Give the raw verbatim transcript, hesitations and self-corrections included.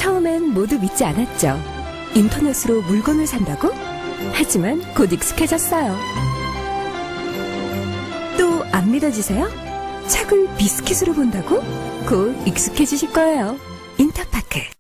처음엔 모두 믿지 않았죠. 인터넷으로 물건을 산다고? 하지만 곧 익숙해졌어요. 또 안 믿어지세요? 책을 비스킷으로 본다고? 곧 익숙해지실 거예요. 인터파크.